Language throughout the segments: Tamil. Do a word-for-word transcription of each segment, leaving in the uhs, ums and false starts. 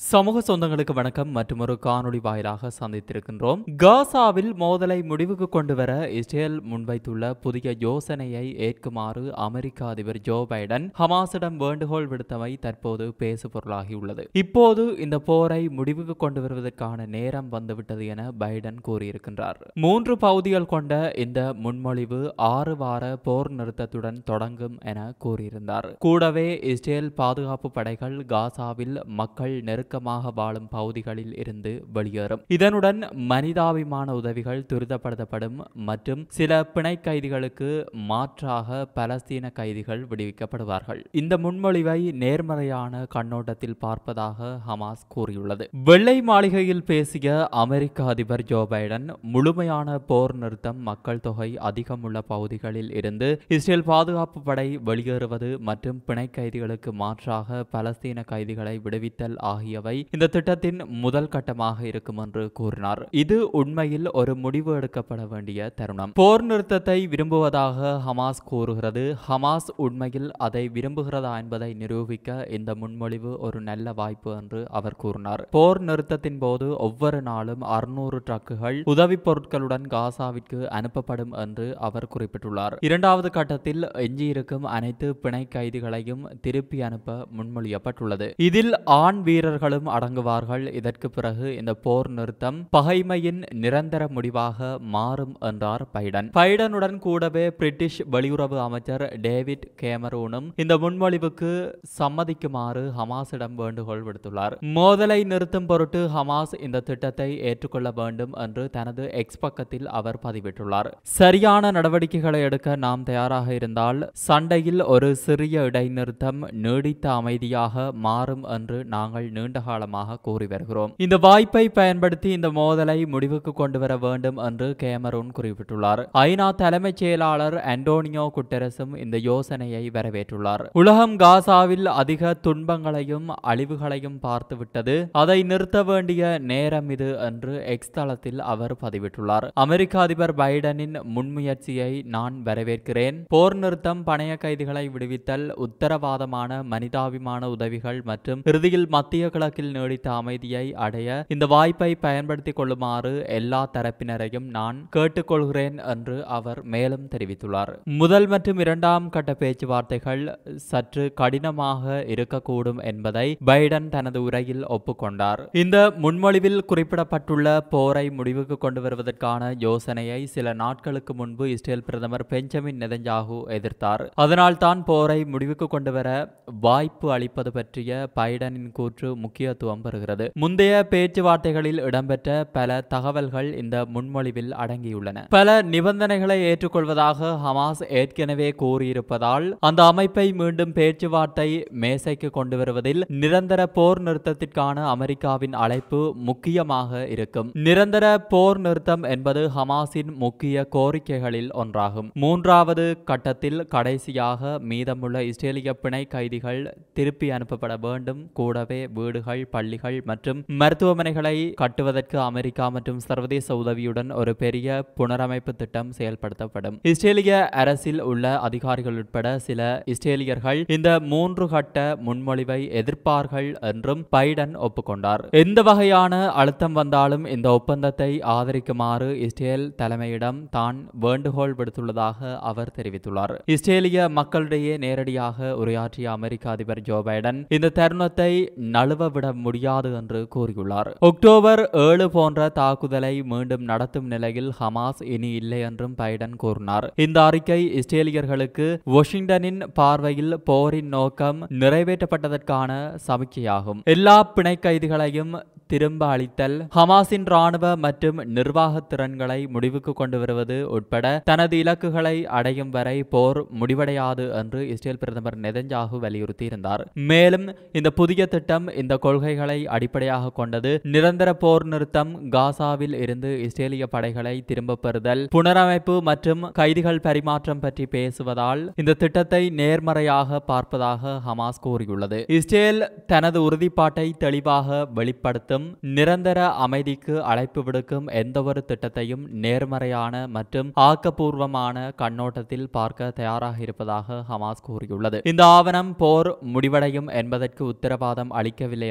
சமூக சொந்தங்களுக்கு வணக்கம். மற்றொரு காணொளி வாயிலாக சந்தித்திருக்கின்றோம். காசாவில் மோதலை முடிவுக்கு கொண்டு வர இஸ்ரேல் முன்வைத்துள்ள புதிய யோசனையை ஏற்குமாறு அமெரிக்க அதிபர் ஜோ பைடன் ஹமாஸிடம் வேண்டுகோள் விடுத்தமை தற்போது பேசுபொருளாகியுள்ளது. இப்போது இந்த போரை முடிவுக்கு கொண்டு வருவதற்கான நேரம் வந்துவிட்டது என பைடன் கூறியிருக்கின்றார். மூன்று பகுதிகள் கொண்ட இந்த முன்மொழிவு ஆறு வார போர் நிறுத்தத்துடன் தொடங்கும் என கூறியிருந்தார். கூடவே இஸ்ரேல் பாதுகாப்பு படைகள் காசாவில் மக்கள் நெருக்கமாக வாழும் பகுதிகளில் இருந்து வெளியேறும். இதனுடன் மனிதாபிமான உதவிகள் துரிதப்படுத்தப்படும் மற்றும் சில பிணை கைதிகளுக்கு மாற்றாக பலஸ்தீன கைதிகள் விடுவிக்கப்படுவார்கள். இந்த முன்மொழிவை நேர்மறையான கண்ணோட்டத்தில் பார்ப்பதாக ஹமாஸ் கூறியுள்ளது. வெள்ளை மாளிகையில் பேசிய அமெரிக்க அதிபர் ஜோ பைடன் முழுமையான போர் நிறுத்தம், மக்கள் தொகை அதிகம் உள்ள பகுதிகளில் இருந்து இஸ்ரேல் பாதுகாப்பு படை வெளியேறுவது மற்றும் பிணை கைதிகளுக்கு மாற்றாக பலஸ்தீன கைதிகளை விடுவித்தல் ஆகியவை இந்த திட்டத்தின் முதல் கட்டமாக இருக்கும் என்று கூறினார். இது உண்மையில் ஒரு முடிவு எடுக்கப்பட வேண்டிய தருணம். போர் நிறுத்தத்தை விரும்புவதாக ஹமாஸ் கூறுகிறது. ஹமாஸ் உண்மையில் அதை விரும்புகிறதா என்பதை நிரூபிக்க இந்த முன்மொழிவு ஒரு நல்ல வாய்ப்பு என்று அவர் கூறினார். போர் நிறுத்தத்தின் போது ஒவ்வொரு நாளும் அறுநூறு ட்ரக்குகள் உதவி பொருட்களுடன் காசாவிற்கு அனுப்பப்படும் என்று அவர் குறிப்பிட்டுள்ளார். இரண்டாவது கட்டத்தில் எஞ்சியிருக்கும் அனைத்து பிணை கைதிகளையும் திருப்பி அனுப்ப முன்மொழியப்பட்டுள்ளது. இதில் ஆண் வீரர்களும் அடங்குவார்கள். இதற்கு பிறகு இந்த போர் நிறுத்தம் பகைமையின் நிரந்தர முடிவாக மாறும் என்றார் பைடன். பைடனுடன் கூடவே பிரிட்டிஷ் வெளியுறவு அமைச்சர் டேவிட் கேமரூனும் இந்த முன்மொழிவுக்கு சம்மதிக்குமாறு ஹமாஸிடம் வேண்டுகோள் விடுத்துள்ளார். மோதலை நிறுத்தும் பொருட்டு ஹமாஸ் இந்த திட்டத்தை ஏற்றுக்கொள்ள வேண்டும் என்று தனது எக்ஸ் பக்கத்தில் அவர் பதிவிட்டுள்ளார். சரியான நடவடிக்கைகளை எடுக்க நாம் தயாராக இருந்தால் சண்டையில் ஒரு சிறிய இடைநிறுத்தம் நீடித்த அமைதியாக மாறும் என்று நாங்கள் நீண்ட காலமாக கூறி வருகிறோம். இந்த வாய்ப்பை பயன்படுத்தி இந்த மோதலை முடிவுக்கு கொண்டு வர வேண்டும் என்று கேமரூன் குறிப்பிட்டுள்ளார். ஐநா தலைமைச் செயலாளர் அண்டோனியோ குட்டெரஸும் இந்த யோசனையை வரவேற்றுள்ளார். உலகம் காசாவில் அதிக துன்பங்களையும் அழிவுகளையும் பார்த்துவிட்டது. அதை நிறுத்த வேண்டிய நேரம் இது என்று எக்ஸ் தளத்தில் அவர் பதிவிட்டுள்ளார். அமெரிக்க அதிபர் பைடனின் முன்முயற்சியை நான் வரவேற்கிறேன். போர் நிறுத்தம், பணைய கைதிகளை விடுவித்தல், உத்தரவாதமான மனிதாபிமான உதவிகள் மற்றும் இறுதியில் மத்திய கிழக்கில் நீடித்த அமைதியை அடைய இந்த வாய்ப்பை பயன்படுத்திக் கொள்ளுமாறு எல்லா தரப்பினரையும் நான் கேட்டுக்கொள்கிறேன் என்று அவர் மேலும் தெரிவித்துள்ளார். முதல் மற்றும் இரண்டாம் கட்ட பேச்சுவார்த்தைகள் சற்று கடினமாக இருக்கக்கூடும் என்பதை பைடன் தனது உரையில் ஒப்புக்கொண்டார். இந்த முன்மொழிவில் குறிப்பிடப்பட்டுள்ள போரை முடிவுக்கு கொண்டு வருவதற்கான யோசனையை சில நாட்களுக்கு முன்பு இஸ்ரேல் பிரதமர் பெஞ்சமின் நெதன்யாகு எதிர்த்தார். அதனால் தான் போரை முடிவுக்கு கொண்டு வர வாய்ப்பு அளிப்பது பற்றிய பைடனின் கூற்று முக்கியத்துவம் பெறுகிறது. முந்தைய பேச்சுவார்த்தைகளில் இடம்பெற்ற பல தகவல்கள் இந்த முன்மொழிவில் அடங்கியுள்ளன. பல நிபந்தனைகளை ஏற்றுக்கொள்வதாக ஹமாஸ் ஏற்கனவே கூறியிருப்பதால் அந்த அமைப்பை மீண்டும் பேச்சுவார்த்தை மேசைக்கு கொண்டு வருவதில் நிரந்தர போர் நிறுத்தத்திற்கான அமெரிக்காவின் அழைப்பு முக்கியமாக இருக்கும். நிரந்தர போர் நிறுத்தம் என்பது ஹமாஸின் முக்கிய கோரிக்கைகளில் ஒன்றாகும். மூன்றாவது கட்டத்தில் கடைசியாக மீதமுள்ள இஸ்ரேலிய பிணை கைதிகள் திருப்பி அனுப்பப்பட வேண்டும். கூடவே வீடுகள், பள்ளிகள் மற்றும் மருத்துவமனைகளை கட்டுவதற்கு அமெரிக்கா மற்றும் சர்வதேச உதவியுடன் ஒரு பெரிய புனரமைப்பு திட்டம் செயல்படுத்தப்படும். இஸ்ரேலிய அரசில் உள்ள அதிகாரிகள் உட்பட சில இஸ்ரேலியர்கள் இந்த மூன்று கட்ட முன்மொழிவை எதிர்ப்பார்கள் என்றும் பைடன் ஒப்புக்கொண்டார். எந்த வகையான அழுத்தம் வந்தாலும் இந்த ஒப்பந்தத்தை ஆதரிக்குமாறு இஸ்ரேல் தலைமையிடம் தான் வேண்டுகோள் விடுத்துள்ளதாக அவர் தெரிவித்துள்ளார். இஸ்ரேலிய மக்களிடையே நேரடியாக உரையாற்றிய அமெரிக்க அதிபர் ஜோ பைடன் இந்த தருணத்தை நழுவ விட முடியாது என்று கூறியுள்ளார். அக்டோபர் ஏழு போன்ற தாக்குதலை மீண்டும் நடத்தும் நிலையில் ஹமாஸ் இனி இல்லை என்றும் பைடன் கூறினார். இந்த அறிக்கை இஸ்ரேலியர்களுக்கு வாஷிங்டனின் பார்வையில் போரின் நோக்கம் நிறைவேற்றப்பட்டதற்கான சமிக்கையாகும். எல்லா பிணை கைதிகளையும் திரும்ப அளித்தல், ஹமாஸின் ராணுவ மற்றும் நிர்வாக திறன்களை முடிவுக்கு கொண்டு வருவது உட்பட தனது இலக்குகளை அடையும் வரை போர் முடிவடையாது என்று இஸ்ரேல் பிரதமர் நெதன்யாகு வலியுறுத்தியிருந்தார். மேலும் இந்த புதிய திட்டம் இந்த கொள்கைகளை அடிப்படையாக கொண்டது. நிரந்தர போர் நிறுத்தம், காசாவில் இருந்து இஸ்ரேலிய படைகளை திரும்ப பெறுதல், புனரமைப்பு மற்றும் கைதிகள் பரிமாற்றம் பற்றி பேசுவதால் இந்த திட்டத்தை நேர்மறையாக பார்ப்பதாக ஹமாஸ் கூறியுள்ளது. இஸ்ரேல் தனது உறுதிப்பாட்டை தெளிவாக வெளிப்படுத்தும் நிரந்தர அமைதிக்கு அழைப்பு விடுக்கும் எந்தவொரு திட்டத்தையும் நேர்மறையான மற்றும் ஆக்கப்பூர்வமான கண்ணோட்டத்தில் பார்க்க தயாராக இருப்பதாக ஹமாஸ் கூறியுள்ளது. இந்த ஆவணம் போர் முடிவடையும் என்பதற்கு உத்தரவாதம் அளிக்கவில்லை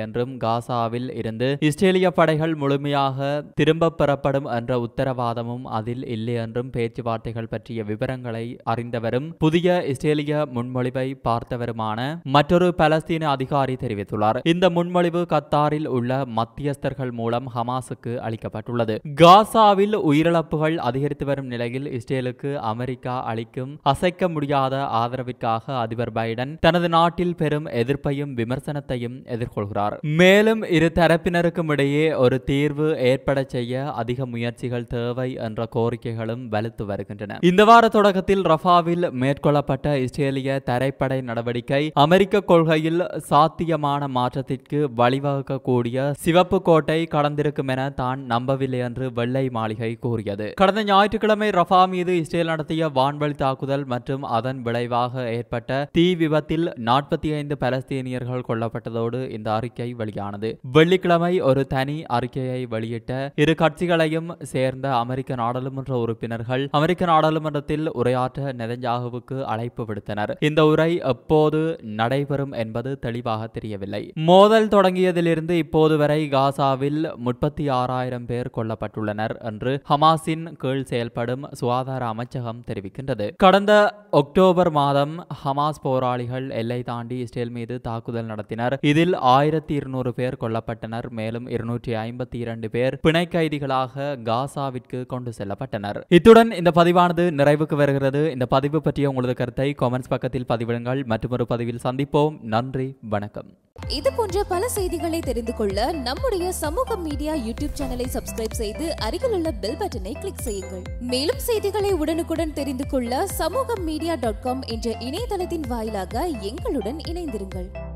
என்றும் காசாவில் இருந்து இஸ்ரேலிய படைகள் முழுமையாக திரும்ப பெறப்படும் என்ற உத்தரவாதமும் அதில் இல்லை என்றும் பேச்சுவார்த்தைகள் பற்றிய விவரங்களை அறிந்தவரும் புதிய இஸ்ரேலிய முன்மொழிவை பார்த்தவருமான மற்றொரு பலஸ்தீன அதிகாரி தெரிவித்துள்ளார். இந்த முன்மொழிவு கத்தாரில் உள்ள மத்தியஸ்தர்கள் மூலம் ஹமாஸுக்கு அளிக்கப்பட்டுள்ளது. காசாவில் உயிரிழப்புகள் அதிகரித்து வரும் நிலையில் இஸ்ரேலுக்கு அமெரிக்கா அளிக்கும் அசைக்க முடியாத ஆதரவிற்காக அதிபர் பைடன் தனது நாட்டில் பெரும் எதிர்ப்பையும் விமர்சனத்தையும் எதிர்கொள்கிறார். மேலும் இரு தரப்பினருக்கும் இடையே ஒரு தீர்வு ஏற்பட செய்ய அதிக முயற்சிகள் தேவை என்ற கோரிக்கைகளும் வலுத்து வருகின்றன. இந்த வார தொடக்கத்தில் ரஃபாவில் மேற்கொள்ளப்பட்ட இஸ்ரேலிய தரைப்படை நடவடிக்கை அமெரிக்க கொள்கையில் சாத்தியமான மாற்றத்திற்கு வழிவகுக்கக்கூடிய சிவப்பு கோட்டை கடந்திருக்கும் என தான் நம்பவில்லை என்று வெள்ளை மாளிகை கூறியது. கடந்த ஞாயிற்றுக்கிழமை ரஃபா மீது இஸ்ரேல் நடத்திய வான்வழி தாக்குதல் மற்றும் அதன் விளைவாக ஏற்பட்ட தீ விபத்தில் நாற்பத்தி ஐந்து பலஸ்தீனியர்கள் கொல்லப்பட்டதோடு இந்த அறிக்கை வெளியானது. வெள்ளிக்கிழமை ஒரு தனி அறிக்கையை வெளியிட்ட இரு கட்சிகளையும் சேர்ந்த அமெரிக்க நாடாளுமன்ற உறுப்பினர்கள் அமெரிக்க நாடாளுமன்றத்தில் உரையாற்ற நெதன்யாகுவுக்கு அழைப்பு விடுத்தனர். இந்த உரை எப்போது நடைபெறும் என்பது தெளிவாக தெரியவில்லை. மோதல் தொடங்கியதிலிருந்து இப்போது வரை காசாவில் முப்பத்தி ஆறாயிரம் பேர் கொல்லப்பட்டுள்ளனர் என்று ஹமாஸின் கீழ் செயல்படும் சுகாதார அமைச்சகம் தெரிவிக்கின்றது. கடந்த அக்டோபர் மாதம் ஹமாஸ் போராளிகள் எல்லை தாண்டி இஸ்ரேல் மீது தாக்குதல் நடத்தினர். இதில் ஆயிரத்தி இருநூறு பேர் கொல்லப்பட்டனர். மேலும் இருநூற்றி ஐம்பத்தி இரண்டு பேர் பிணை கைதிகளாக காசாவிற்கு கொண்டு செல்லப்பட்டனர். இத்துடன் இந்த பதிவானது நிறைவுக்கு வருகிறது. இந்த பதிவு பற்றிய உங்களது கருத்தை காமெண்ட்ஸ் பக்கத்தில் பதிவிடுங்கள். மற்றொரு பதிவில் சந்திப்போம். நன்றி, வணக்கம். இது போன்ற பல செய்திகளை தெரிந்து கொள்ள நம்முடைய சமூக மீடியா யூடியூப் சேனலை சப்ஸ்கிரைப் செய்து அருகில் உள்ள பெல் பட்டனை கிளிக் செய்யுங்கள். மேலும் செய்திகளை உடனுக்குடன் தெரிந்து கொள்ள சமூக மீடியா டாட் காம் என்ற இணையதளத்தின் வாயிலாக எங்களுடன் இணைந்திருங்கள்.